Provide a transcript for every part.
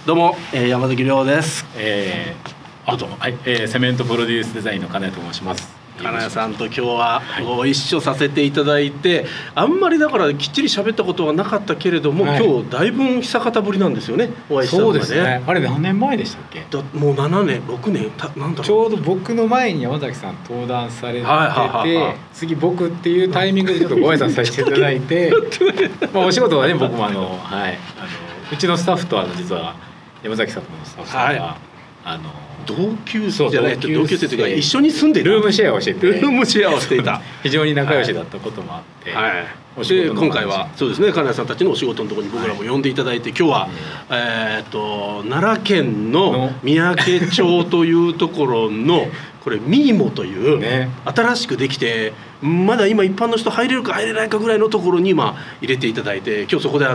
どうも、山崎亮です。 どうぞ。はい、セメントプロデュースデザインの金谷と申します。 金谷さんと今日はご一緒させていただいて、あんまりだからきっちり喋ったことはなかったけれども、今日だいぶ久方ぶりなんですよね、お会いしたのがね。 そうですね。あれ何年前でしたっけ？ もう7年6年なんだろう。 ちょうど僕の前に山崎さん登壇されてて、次僕っていうタイミングでちょっとご挨拶させていただいてお仕事はね、僕もうちのスタッフと実は山崎さんのスタッフさんが、 同級生じゃないと同級生というか一緒に住んでルームシェアをしてて、 ルームシェアをしていた非常に仲良しだったこともあって、 で今回はそうですね、金谷さんたちのお仕事のところに僕らも呼んでいただいて、今日は奈良県の三宅町というところのこれミーモという新しくできて、まだ今一般の人入れるか入れないかぐらいのところに今入れていただいて、今日そこで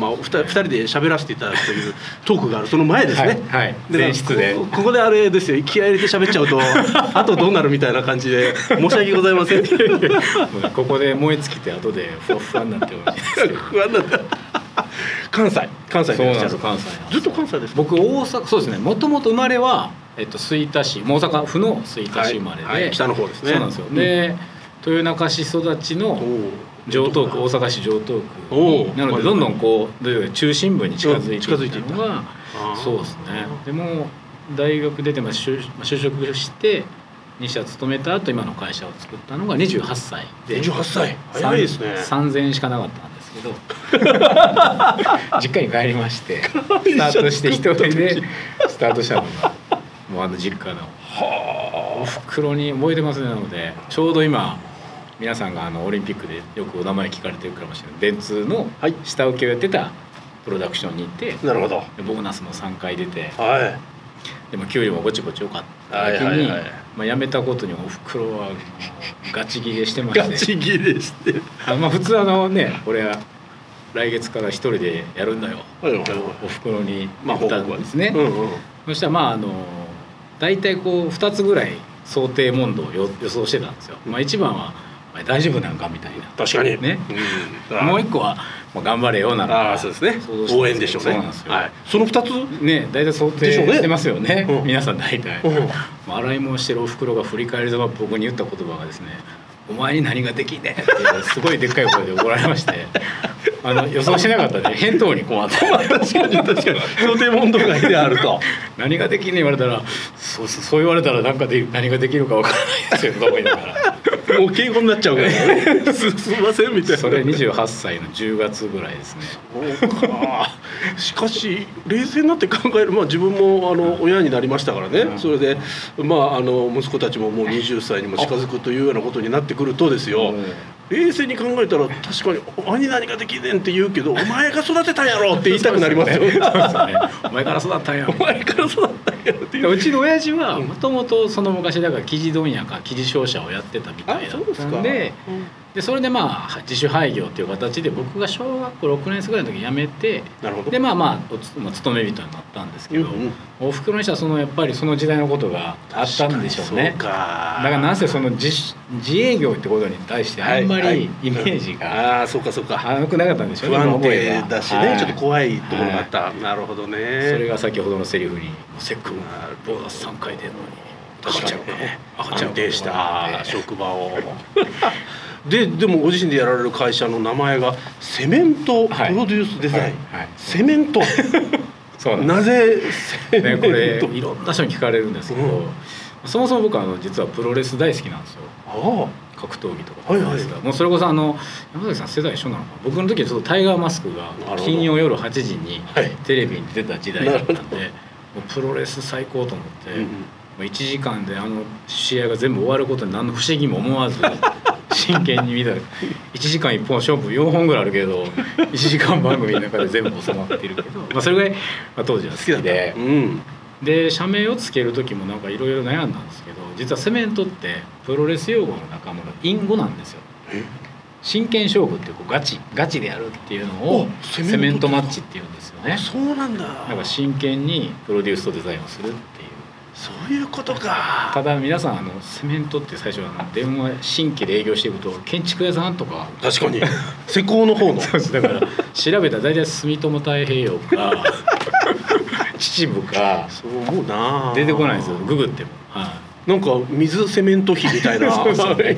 2人で喋らせていただくというトークがあるその前ですね。 前室でここであれですよ、気合い入れて喋っちゃうとあとどうなるみたいな感じで申し訳ございませんここで燃え尽きて後でふわふわになってほしいですけど不安になって関西そうなんですよ。関西ずっと関西ですか？ 僕大阪、そうですね、もともと生まれは吹田市、大阪府の吹田市生まれで、 北の方ですね。 そうなんですよ。で豊中市育ちの城東区、大阪市城東区なので、どんどんこう中心部に近づいていったのが、そうですね。でも大学出て就職して2社勤めた後、今の会社を作ったのが28歳で、 28歳早いですね。 3000円しかなかったんですけど実家に帰りましてスタートして一人でスタートしたのがもう実家のお袋に覚えてますね。なのでちょうど今皆さんがオリンピックでよくお名前聞かれてるかもしれない電通の下請けをやってたプロダクションに行って、 なるほど、 ボーナスも3回出て、でも給料もぼちぼち良かった時に辞めたことにお袋はガチギレしてまして、 ガチギレして普通俺は来月から一人でやるんだよ、お袋に言ったんですね。そしたら大体こう2つぐらい想定問答を予想してたんですよ。1番は大丈夫なんかみたいな、 確かにね、もう1個は頑張れよなら、 そうですね、応援でしょうね。そうなんですよ。その2つね、大体想定してますよね、皆さん大体。洗い物してるお袋が振り返りざま僕に言った言葉がですね、お前に何ができんねんってすごいでっかい声で怒られまして予想しなかったね、返答に困って確かに想定問答外であると何ができんねん言われたら、そう言われたら何ができるかわからないですよと思いながらもう敬語になっちゃうからねすいませんみたいな。 それ28歳の10月ぐらいですね。 そうか。しかし冷静になって考える、自分も親になりましたからね、それで息子たちももう20歳にも近づくというようなことになってくるとですよ、冷静に考えたら確かに「お前に何ができんねん」って言うけど「お前が育てたんやろ」って言いたくなりますよ。 お前から育ったんやろ、 お前から育ったんやろっていう。 うちの親父はもともとその昔だから生地問屋か生地商社をやってたみたいだったんで、それで自主廃業っていう形で僕が小学校6年生ぐらいの時に辞めて、で勤め人になったんですけど、おふくろにしたらやっぱりその時代のことがあったんでしょうね。だからなんせその自営業ってことに対してあんまりイメージが良くなかったんでしょうね。 不安定だしね、ちょっと怖いところがあった。なるほどね。 それが先ほどのセリフにせっかくボーナス3回出るのに確かにね、安定した職場をでもご自身でやられる会社の名前がセメントプロデュースデザイン、セメントなぜセメント、 これいろんな人に聞かれるんですけど、そもそも僕は実はプロレス大好きなんですよ。格闘技とかもうそれこそ山崎さん世代一緒なのか、僕の時はちょっとタイガーマスクが金曜夜8時にテレビに出た時代だったんで、もうプロレス最高と思って、1時間で試合が全部終わることに何の不思議も思わず真剣に見たら1時間1本勝負4本ぐらいあるけど1時間番組の中で全部収まってるけど、それぐらい当時は好きで、で社名をつける時もいろいろ悩んだんですけど、実はセメントってプロレス用語の仲間の隠語なんですよ。真剣勝負ってガチでやるっていうのをセメントマッチっていうんですよね。 そうなんだ。 だから真剣にプロデュースとデザインをするっていう、 そういうことか。 ただ皆さんセメントって最初は電話新規で営業していくと建築屋さんとか、 確かに施工の方のそうです。だから調べたら大体住友太平洋か秩父かそう思うな。 出てこないんですよググっても。 なんか水セメント比みたいなそうそう後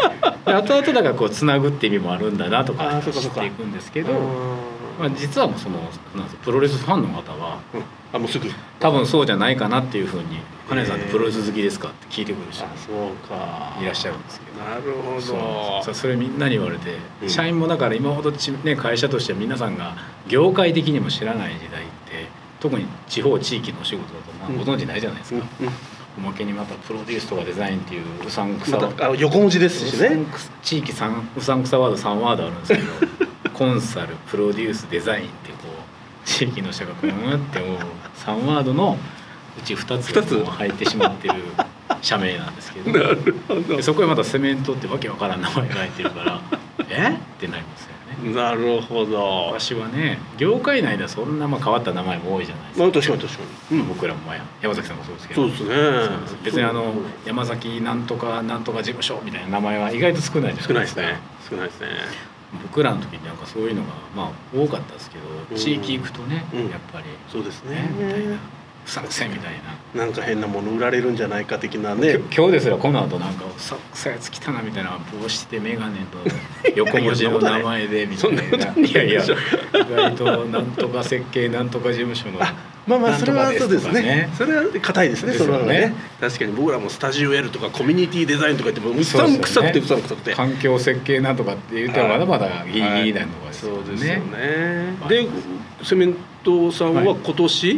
々だからこうつなぐって意味もあるんだなとか知っていくんですけど、まあ、実はもうそのなんですプロレスファンの方は、 もうすぐ多分そうじゃないかなっていうふうに「金谷さんってプロレス好きですか?」って聞いてくる人いらっしゃるんですけど。 なるほど。 それみんなに言われて、社員もだから今ほどね、会社としては皆さんが業界的にも知らない時代って特に地方地域のお仕事だとご存じないじゃないですか。おまけにまたプロデュースとかデザインっていううさんくさ横文字ですしね。 地域うさんくさワード3ワードあるんですけどコンサルプロデュースデザインってこう地域の人がこうってもう3ワードのうち2つが入ってしまってる社名なんですけど、 なるほど。 そこへまたセメントってわけわからん名前が入ってるからえってなりますよね。 なるほど。 昔はね業界内ではそんな変わった名前も多いじゃないですか。 確かに確かに、 僕らも山崎さんもそうですけど。 そうですね。 別に山崎なんとかなんとか事務所みたいな名前は意外と少ないじゃないですか。 少ないですね。 僕らの時になんかそういうのが多かったですけど、地域行くとね、やっぱりそうですねみたいなうさんくせみたいな、 なんか変なもの売られるんじゃないか的なね。 今日ですらこの後なんかうさんくさいやつ来たなみたいな帽子で眼鏡と横文字の名前でみたいな。いやいや意外となんとか設計なんとか事務所のそれはそうですね。それは硬いですね。それはね。確かに僕らもスタジオ L とかコミュニティデザインとか言ってもうさんくさくてうさんくさくて。 環境設計なんとかって言ってもまだまだギリギリなのがそうですよね。でセメントさんは今年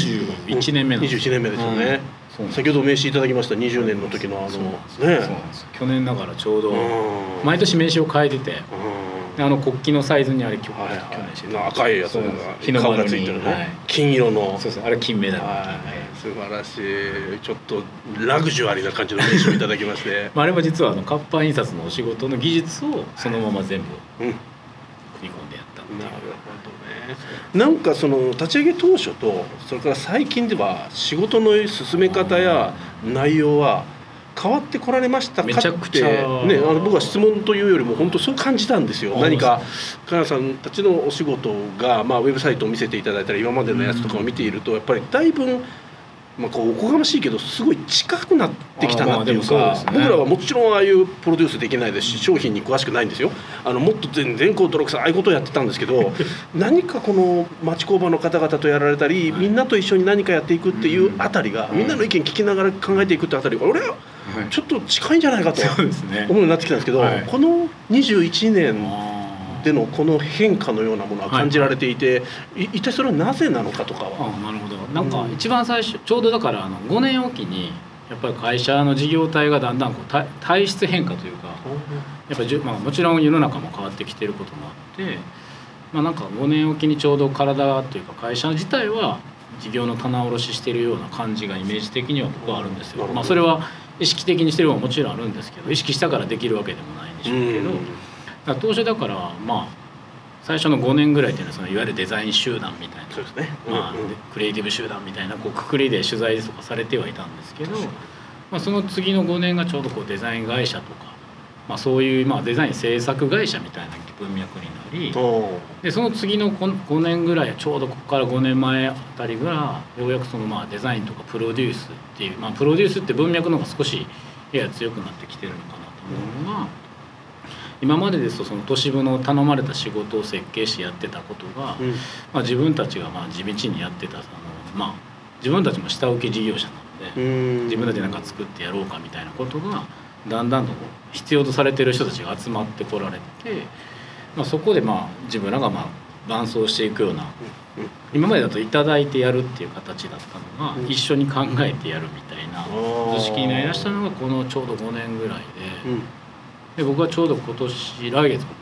21年目なんです。 21年目ですよね。先ほど名刺いただきました20年の時の去年だからちょうど毎年名刺を変えてて。国旗のサイズにあれ去年して赤いやつが日の丸がついてる金色の。 そうそうあれ金メダル。 素晴らしい。ちょっとラグジュアリーな感じの名刺をいただきましてあれも実は活版印刷のお仕事の技術をそのまま全部組み込んでやったっていう。 なるほどね。なんかその立ち上げ当初とそれから最近では仕事の進め方や内容は変わってこられましたかってめちゃくちゃね、僕は質問というよりも本当そう感じたんですよ。何か金谷さんたちのお仕事が、ウェブサイトを見せていただいたり今までのやつとかを見ているとやっぱりだいぶこうおこがましいけどすごい近くなってきたなっていうか、僕らはもちろんああいうプロデュースできないですし商品に詳しくないんですよ。もっと全然こう泥臭いああいうことをやってたんですけど何かこの町工場の方々とやられたりみんなと一緒に何かやっていくっていうあたりがみんなの意見聞きながら考えていくってあたりが俺はちょっと近いんじゃないかと思うようになってきたんですけど、この21年でのこの変化のようなものは感じられていて、一体それはなぜなのかとかは。 なるほど。なんか一番最初ちょうどだから5年おきにやっぱり会社の事業体がだんだんこう体質変化というかやっぱりもちろん世の中も変わってきていることもあってなんか5年おきにちょうど体というか会社自体は事業の棚卸ししているような感じがイメージ的には僕はあるんですよ。それは意識的にしてるのはもちろんあるんですけど意識したからできるわけでもないんでしょうけど。当初だから最初の5年ぐらいっていうのはそのいわゆるデザイン集団みたいなクリエイティブ集団みたいなこうくくりで取材とかされてはいたんですけど、その次の5年がちょうどこうデザイン会社とか、そういうデザイン制作会社みたいな文脈になりでその次の5年ぐらいちょうどここから5年前あたりがようやくそのデザインとかプロデュースっていうプロデュースって文脈の方が少しやや強くなってきてるのかなと思うのが。今までですとその都市部の頼まれた仕事を設計してやってたことが、自分たちが地道にやってた自分たちも下請け事業者なので自分たちなんか作ってやろうかみたいなことがだんだんと必要とされてる人たちが集まってこられて、そこで自分らが伴走していくような今までだといただいてやるっていう形だったのが一緒に考えてやるみたいな図式になりだしたのがこのちょうど5年ぐらいで僕はちょうど今年来月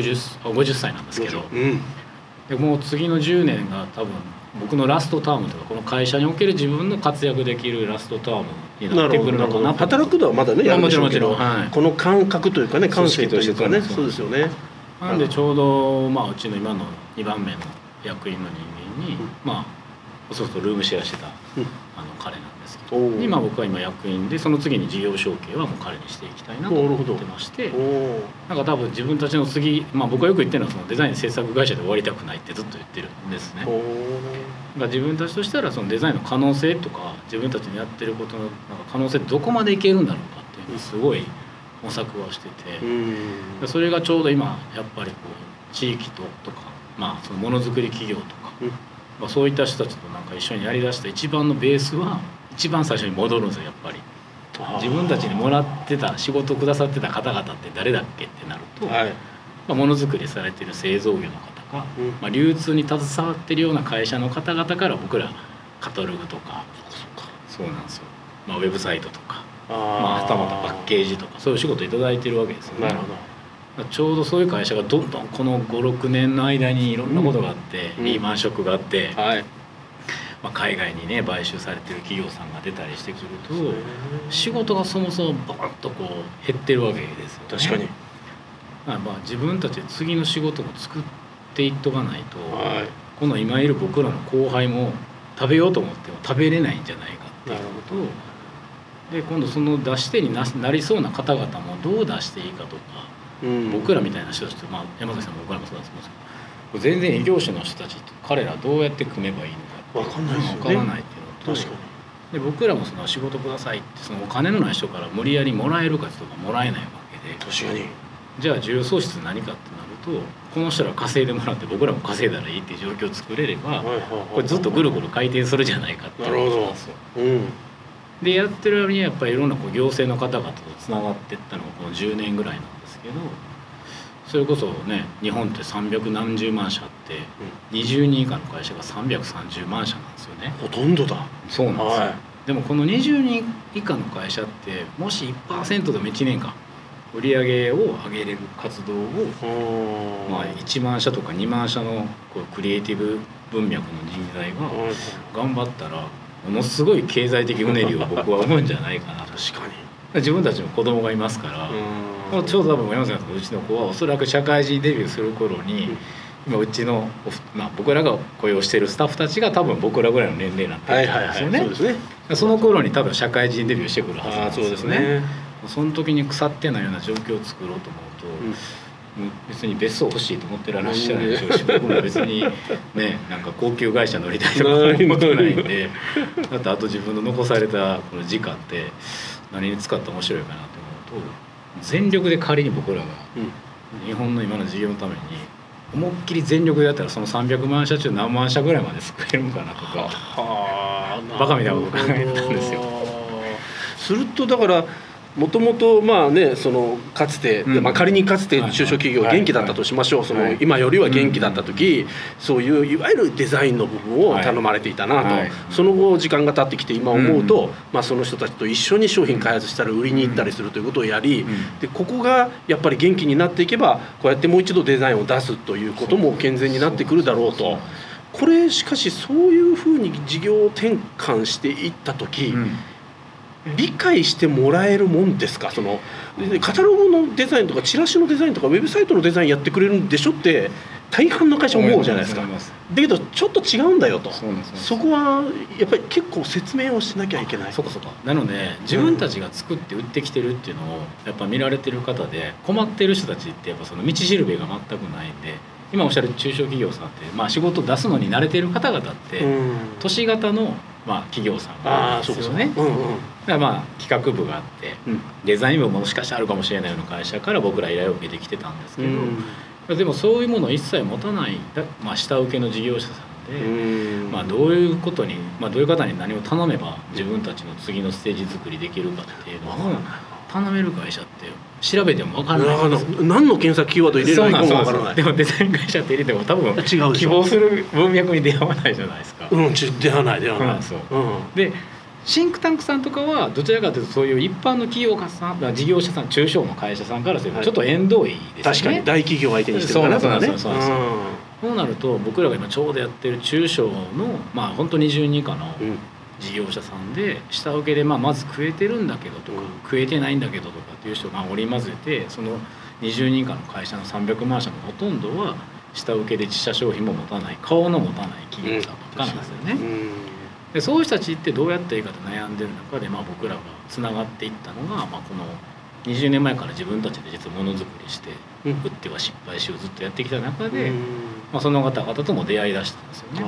50歳なんですけど、でもう次の10年が多分僕のラストタームとかこの会社における自分の活躍できるラストタームになってくるのかなと。 働くのはまだねやるでしょうけど、 もちろんこの感覚というかね感性というかねそうですよね。 なんでちょうどうちの今の2番目の役員の人間にそうするとルームシェアしてた彼なんですけど今僕は今役員でその次に事業承継はもう彼にしていきたいなと思ってましてなんか多分自分たちの次僕がよく言ってるのはそのデザイン制作会社で終わりたくないってずっと言ってるんですね。 自分たちとしたらそのデザインの可能性とか自分たちのやってることのなんか可能性ってどこまでいけるんだろうかっていうのをすごい模索はしてて、それがちょうど今やっぱりこう地域とか、そのものづくり企業とか、そういった人たちとなんか一緒にやりだした一番のベースは一番最初に戻るんですよやっぱり。自分たちにもらってた仕事をくださってた方々って誰だっけってなると、ものづくりされてる製造業の方か、流通に携わってるような会社の方々から僕らカタログとか、そうなんですよ、ウェブサイトとか、はたまたパッケージとかそういう仕事をいただいてるわけですよね。なるほど。ちょうどそういう会社がどんどんこの5、6年の間にいろんなことがあって、リーマンショックがあって、海外にね買収されてる企業さんが出たりしてくると仕事がそもそもバーンとこう減ってるわけですよね。 確かに。 自分たちで次の仕事も作っていっとかないと、この今いる僕らの後輩も食べようと思っても食べれないんじゃないかっていうことで、今度その出し手になりそうな方々もどう出していいかとか、僕らみたいな人たちと、山崎さんも僕らもそうなんですけど、全然異業種の人たちと彼らどうやって組めばいいのか分かんないですよね。 分からないっていうのと、確かにで僕らもその仕事くださいってそのお金のない人から無理やりもらえるかとかもらえないわけで、 確かに。 じゃあ重要創出何かってなると、この人ら稼いでもらって僕らも稼いだらいいっていう状況を作れれば、これずっとぐるぐる回転するじゃないかっていうことなんですよ。でやってる割にはやっぱりいろんな行政の方々とつながっていったのがこの10年ぐらいなんですけど、それこそね日本って300何十万社あって、20人以下の会社が330万社なんですよね。 ほとんどだ。 そうなんですよ。でもこの20人以下の会社ってもし 1% でも1年間売り上げを上げれる活動を、1万社とか2万社のこうクリエイティブ文脈の人材が頑張ったらものすごい経済的うねりを僕は思うんじゃないかなと。 確かに。 自分たちも子供がいますから、ちょうど多分山崎さんとうちの子はおそらく社会人デビューする頃に、今うちの、僕らが雇用しているスタッフたちが多分僕らぐらいの年齢になってるんですよね。そうですね。その頃に多分社会人デビューしてくるはずなんですよね。その時に腐ってないような状況を作ろうと思うと、別に別荘欲しいと思ってらっしゃるでしょうし、僕も別にねなんか高級会社乗りたいとか思ってないんで、だってあと自分の残されたこの時間って何に使って面白いかなと思うと、全力で仮に僕らが日本の今の事業のために思いっきり全力でやったらその300万社中何万社ぐらいまで救えるのかなとか、バカみたいなこと考えたんですよ。 するとだからもともとそのかつて、仮にかつて中小企業が元気だったとしましょう。その今よりは元気だった時、そういういわゆるデザインの部分を頼まれていたなと、その後時間が経ってきて今思うと、その人たちと一緒に商品開発したり売りに行ったりするということをやり、でここがやっぱり元気になっていけばこうやってもう一度デザインを出すということも健全になってくるだろうと。これしかしそういうふうに事業転換していった時、理解してもらえるもんですか。そのカタログのデザインとかチラシのデザインとかウェブサイトのデザインやってくれるんでしょって大半の会社思うじゃないですか。だけどちょっと違うんだよと。そこはやっぱり結構説明をしなきゃいけない。 そうかなので自分たちが作って売ってきてるっていうのをやっぱ見られてる方で、困ってる人たちってやっぱその道しるべが全くないんで、今おっしゃる中小企業さんって、仕事を出すのに慣れてる方々って、都市型の企業さんなんですよね。だから企画部があって、デザイン部ももしかしたらあるかもしれないような会社から僕ら依頼を受けてきてたんですけど、でもそういうものを一切持たない、下請けの事業者さんで、どういうことに、どういう方に何を頼めば自分たちの次のステージ作りできるかっていうのを頼める会社って調べても分からないんです。 何の検索キーワード入れるのかも分からない。 でもデザイン会社って入れても多分希望する文脈に出会わないじゃないですか。 出会わない。 でシンクタンクさんとかはどちらかというとそういう一般の企業家さん、事業者さん、中小の会社さんからするとちょっと縁遠いですよね。 確かに大企業相手にしてるからね。 そうなると僕らが今ちょうどやってる中小の本当20人以下の事業者さんで下請けでまず食えてるんだけどとか、食えてないんだけどとかっていう人が織り交ぜて、その20人以下の会社の300万社のほとんどは下請けで自社商品も持たない、顔の持たない企業さんばっかなんですよね。でそういう人たちってどうやっていいかと悩んでる中で、僕らがつながっていったのが、この20年前から自分たちで実はものづくりして売っては失敗しをずっとやってきた中で、その方々とも出会いだしたんですよね。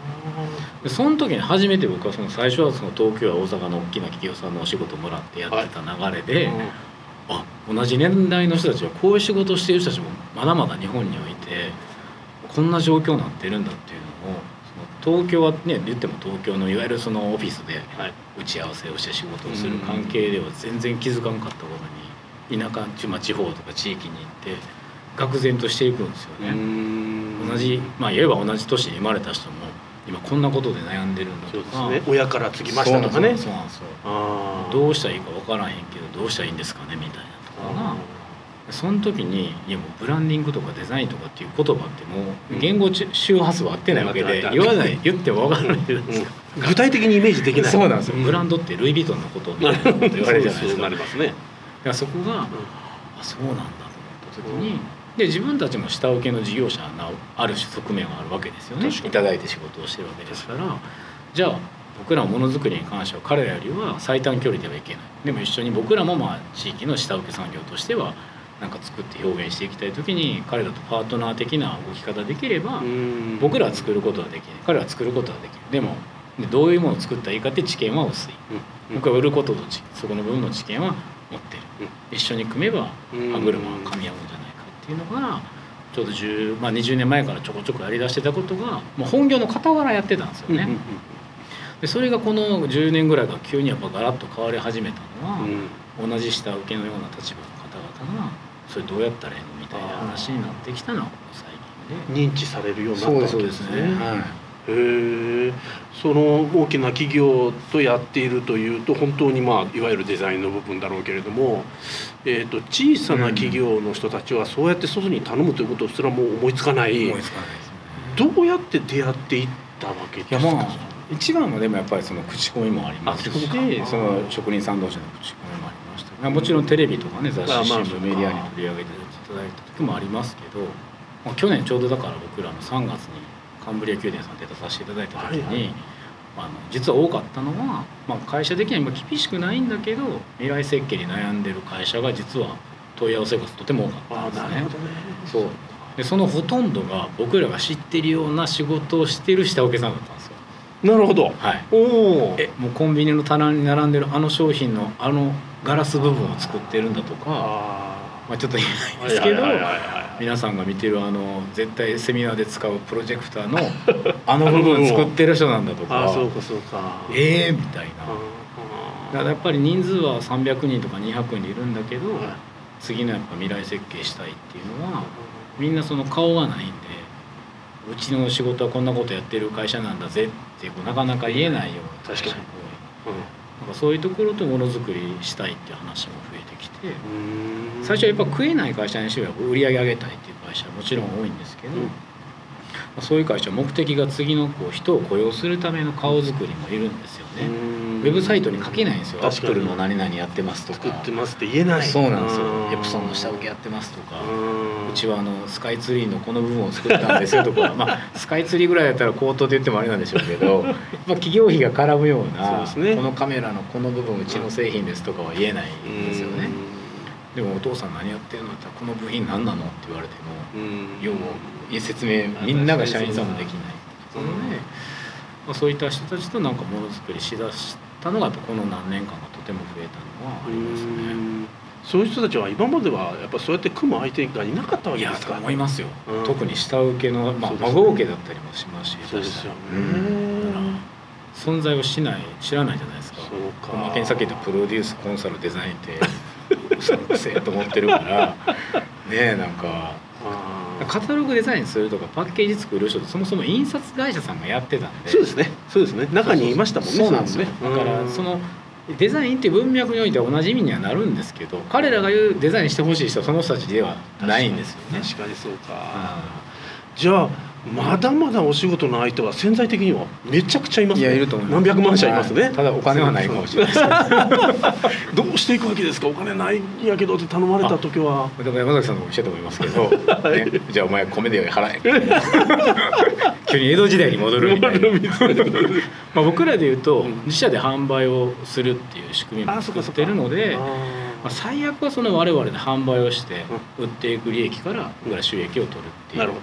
でその時に初めて僕は最初は東京や大阪の大きな企業さんのお仕事もらってやってた流れで、同じ年代の人たちはこういう仕事をしている人たちもまだまだ日本においてこんな状況になってるんだっていうのを、東京はね言っても東京のいわゆるオフィスで打ち合わせをして仕事をする関係では全然気づかなかったことに、田舎地方とか地域に行って愕然としていくんですよね。同じいわば同じ年に生まれた人も今こんなことで悩んでるんだとか、 そうですね、親から継ぎましたとかね、 そうなんですよ。どうしたらいいか分からへんけどどうしたらいいんですかねみたいなとかが、その時にいやもうブランディングとかデザインとかっていう言葉ってもう言語周波数は合ってないわけで、言っても分からないじゃないですか。 具体的にイメージできない。 そうなんですよ。ブランドってルイ・ヴィトンのことみたいなこと言われるじゃないですか。 なりますね。 そこが、そうなんだと思った時に、で自分たちも下請けの事業者のある種側面があるわけですよね。いただいて仕事をしてるわけですから、じゃあ僕らはものづくりに関しては彼らよりは最短距離ではいけない。でも一緒に僕らも地域の下請け産業としてはなんか作って表現していきたい時に彼らとパートナー的な動き方できれば、僕らは作ることはできない、彼らは作ることはできる。でもどういうものを作ったらいいかって知見は薄い、僕は売ることとそこの部分の知見は持ってる、一緒に組めば歯車が噛み合うんじゃないかっていうのがちょうど20年前からちょこちょこやりだしてたことがもう本業の傍らやってたんですよね。でそれがこの10年ぐらいから急にやっぱガラッと変わり始めたのは、同じ下請けのような立場の方々がそれどうやったらいいのみたいな話になってきたのはこの最近で認知されるようになったわけですね。へえ。その大きな企業とやっているというと本当にいわゆるデザインの部分だろうけれども、小さな企業の人たちはそうやって外に頼むということすらもう思いつかない。どうやって出会っていったわけですか。 一番はでもやっぱり口コミもありますし、職人さん同士の口コミもありました。もちろんテレビとかね雑誌新聞メディアに取り上げていただいた時もありますけど、去年ちょうどだから僕らの3月にカンブリア宮殿さんで出させていただいた時に、実は多かったのは、会社的には今厳しくないんだけど未来設計に悩んでる会社が実は問い合わせがとても多かったんですね。そうでそのほとんどが僕らが知ってるような仕事をしてる下請けさんだったんですよ。 なるほど。 もうコンビニの棚に並んでる商品のガラス部分を作ってるんだとか、ちょっと言えないですけど、皆さんが見てる絶対セミナーで使うプロジェクターの部分作ってる人なんだとか、 そうかそうか、 みたいな。だからやっぱり人数は300人とか200人いるんだけど、次のやっぱ未来設計したいっていうのはみんな顔がないんで、うちの仕事はこんなことやってる会社なんだぜってなかなか言えないような会社が多い。なんかそういうところとものづくりしたいっていう話も増えてきて、最初はやっぱ食えない会社にしては売り上げ上げたいっていう会社はもちろん多いんですけど、そういう会社は目的が次の人を雇用するための顔作りもいるんですよね。ウェブサイトに書けないんですよ。アップルの何々やってますとか、 作ってますって言えない。 そうなんですよ。エプソンの下請けやってますとか、うちはスカイツリーのこの部分を作ったんですよとかスカイツリーぐらいだったら口頭で言ってもあれなんでしょうけど企業費が絡むようなこのカメラのこの部分うちの製品ですとかは言えないんですよね。でもお父さん何やってるのって言ったらこの部品何なのって言われても要は説明みんなが社員さんもできないので、そういった人たちとなんかものづくりしだしたのがこの何年間がとても増えたのはありますね。 そういう人たちは今まではやっぱそうやって組む相手がいなかったわけですか。 思いますよ。特に下請けの孫請けだったりもしますし、 そうですよね。 存在を知らないじゃないですか。おまけにさっき言ったプロデュースコンサルデザインってそのくせえと思ってるからね。なんかカタログデザインするとかパッケージ作る人ってそもそも印刷会社さんがやってたんで。 そうですね。そうですね。中にいましたもんね。 そうなんですよ。だからデザインっていう文脈においては同じ意味にはなるんですけど、彼らが言うデザインしてほしい人はその人たちではないんですよね。 確かにそうか。じゃあまだまだお仕事の相手は潜在的にはめちゃくちゃいますね。 いると思います。 何百万社いますね。 ただお金はないかもしれないですどうしていくわけですか。お金ないんやけどって頼まれた時は。 でも山崎さんのおっしゃると思いますけど、じゃあお前米で払え急に江戸時代に戻るみたいな僕らでいうと自社で販売をするっていう仕組みも作ってるので、最悪は我々で販売をして売っていく利益から僕ら収益を取るっていう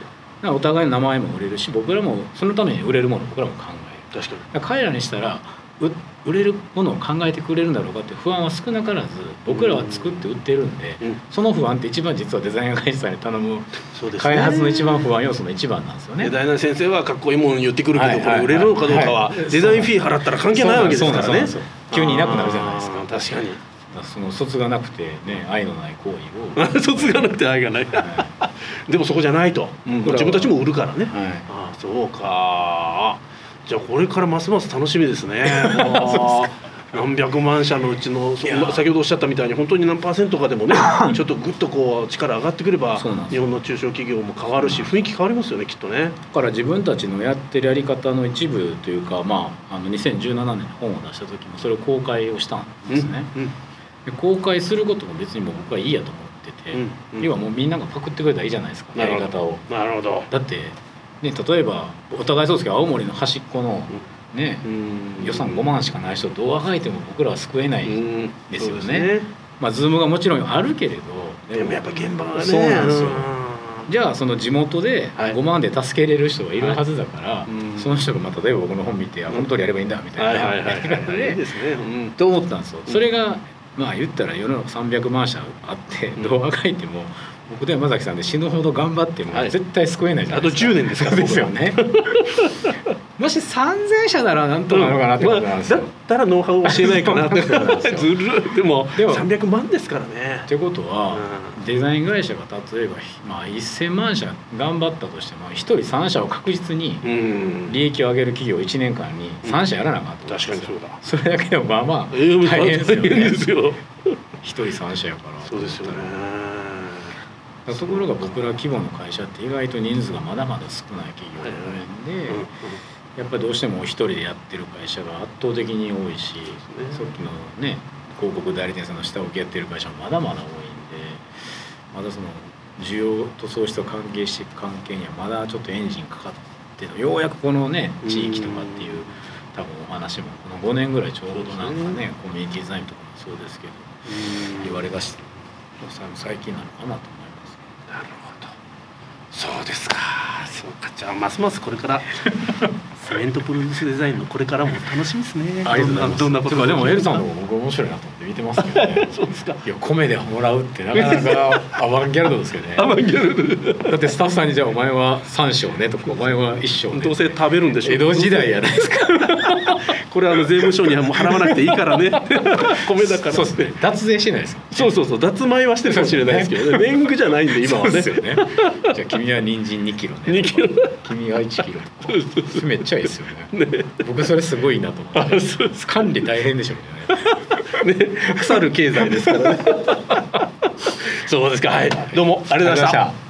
お互いの名前も売れるし、僕らもそのために売れるものを僕らも考える。 確かに。 彼らにしたら売れるものを考えてくれるんだろうかって不安は少なからず僕らは作って売ってるんで、その不安って一番実はデザイン会社さんに頼む開発の一番不安要素の一番なんですよね。 大南先生はかっこいいもの言ってくるけど、これ売れるのかどうかはデザインフィー払ったら関係ないわけですからね。 急にいなくなるじゃないですか。 確かに。 その卒がなくてね、愛のない行為を卒がなくて愛がない、でもそこじゃないと、自分たちも売るからね。ああそうか。じゃあこれからますます楽しみですね。何百万社のうちの先ほどおっしゃったみたいに本当に何%かでもねちょっとグッとこう力上がってくれば日本の中小企業も変わるし雰囲気変わりますよねきっとね。 だから自分たちのやってるやり方の一部というか、2017年に本を出した時もそれを公開をしたんですね。で公開することも別にもう僕はいいやと思ってて、要はもうみんながパクってくれたらいいじゃないですか、やり方を。 なるほど。 だってね、例えばお互いそうですけど青森の端っこのね、予算5万しかない人どうあがいても僕らは救えないんですよね。ズームがもちろんあるけれど、 でもやっぱ現場がね。 そうなんですよ。じゃあその地元で5万で助けれる人がいるはずだから、その人が例えば僕の本見てこの通りやればいいんだみたいなやり方でと思ったんですよ。それが言ったら世の中300万社あってどうあがいても僕で山崎さんで死ぬほど頑張っても絶対救えないじゃないですか。 あと10年ですからですよね。もし3000社ならなんとかなのかなってことなんですよ。 だったらノウハウを教えないかなってずるでも300万ですからね。 ってことはデザイン会社が例えば1000万社頑張ったとしても1人3社を確実に利益を上げる企業1年間に3社やらなあかんと。 確かにそうだ。 それだけでも大変ですよね。1人3社やから。 そうですよね。 ところが僕ら規模の会社って意外と人数がまだまだ少ない企業で、やっぱりどうしても一人でやってる会社が圧倒的に多いし、さっきのね広告代理店さんの下請けやってる会社もまだまだ多いんで、まだその需要と創出を関係していく関係にはまだちょっとエンジンかかってのようやくこのね地域とかっていう多分お話もこの5年ぐらいちょうどなんかねコミュニティデザインとかもそうですけど言われだして最近なのかなと思います。 なるほど。そうですか。そうか。じゃあますますこれからセメントプロデュースデザインのこれからも楽しみですね。どんなことか。 でもエルさんの方が僕面白いなと思って見てますけどね。 そうですか。 いや米でもらうってなかなかアバンギャルドですけどね。 アバンギャルド。 だってスタッフさんにじゃあお前は3升ねとかお前は1升ね。 どうせ食べるんでしょう。 江戸時代やないですか。 これ税務署にはもう払わなくていいからね。米だから。 そうですね。脱税してないですか。 そう脱米はしてるかもしれないですけどね。年貢じゃないんで今はね。 そうですよね。じゃあ君は人参2キロね。 2キロ。 君は1キロ。めっちゃいいですよね。僕それすごいなと思って。管理大変でしょうね。 腐る経済ですからね。そうですか。はい。どうもありがとうございました。